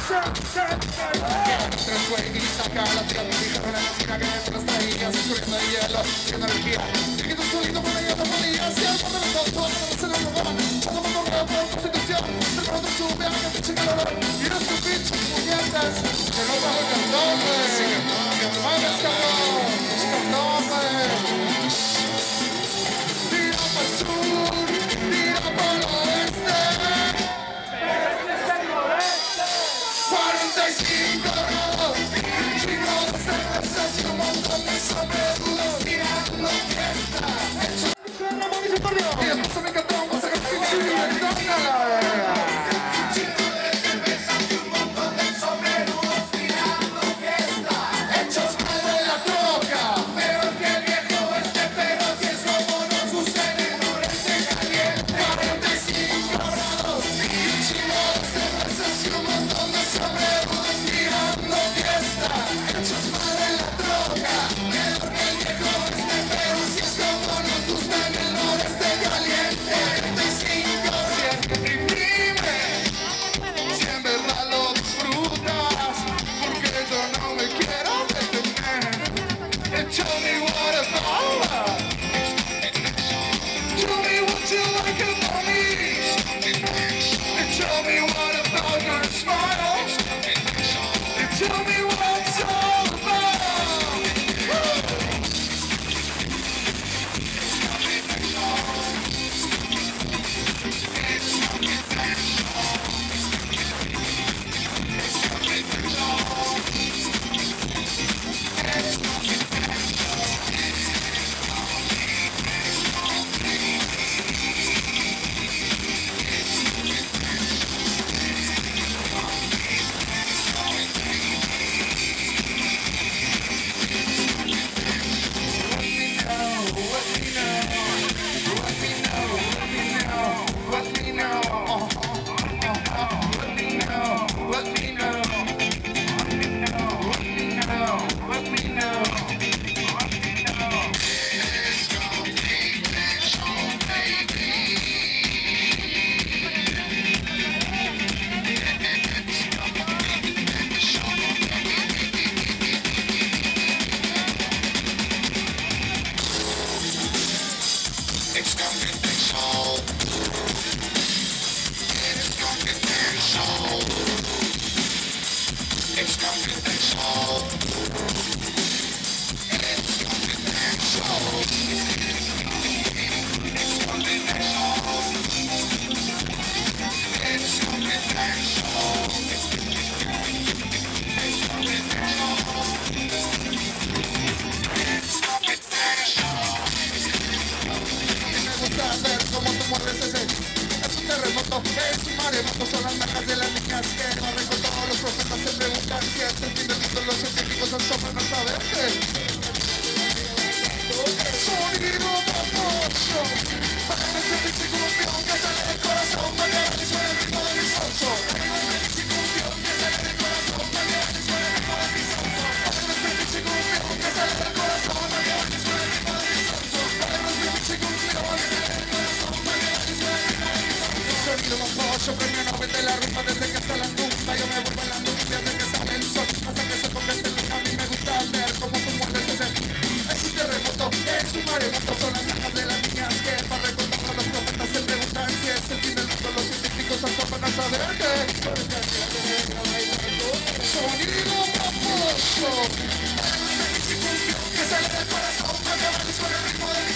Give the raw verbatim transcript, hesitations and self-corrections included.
Tres güey y saca la tía de mi carrera, la mina que te las traías, escurriendo el hielo, llena energía. Y que tú solito por ahí no podías, y al fondo de todo, todo se lo robó. Todo mundo reo por constitución, el pronto sube a que pinche calor. Y no tus pinches puñetas, que no bajo el cantón, güey. Que no mames, cabrón, cantón, güey. Tira para el sur, tira para el oeste. cuarenta y cinco grados, chicos de cervezas y un montón de sombreros tirando fiesta. Y después me encantó, vamos a cantar y chico de cervezas y un montón de sombreros tirando fiesta. Hechos mal de la troca, peor que el viejo este, pero si es como nos gusta en el noreste caliente. cuarenta y cinco grados, chico de cervezas y un montón de sombreros tirando fiesta. Hechos mal de la troca, peor que el viejo este, pero si es como nos gusta en el noreste caliente. cuarenta y cinco, siempre imprime, si en verdad lo disfrutas, porque yo no me quiero detener. And tell me what about that? Tell me what you like about me. And tell me what about your smile. And tell me what it's all about. Woo! Es un maremoto, son las najas de las niñas que barren con todos los profetas. Se preguntan si es el fin del mundo, los científicos asoman a saber qué. Sonido paposo, para ese pinche cumbión que sale del corazón, para que suene el ritmo de mi sonso. Para ese pinche cumbión que sale del corazón, para que suene el ritmo de mi sonso. Para ese pinche cumbión que sale del corazón, para que suene el ritmo de mi sonso. Para ese pinche cumbión que sale del corazón, para que suene el ritmo de mi sonso. Sonido paposo, premio Nobel de la rumba desde que está la tumba. Yo me vuelvo en la nube desde que sale el sol, hasta que se convierte en luna. A mí me gusta ver cómo tú mueres ese. Es un terremoto, es un maremoto, son las najas de las niñas que barren con todos los profetas. Se preguntan si es el fin del mundo, los científicos asoman a saber qué. Sonido paposo, que sale del corazón, para que suene el ritmo de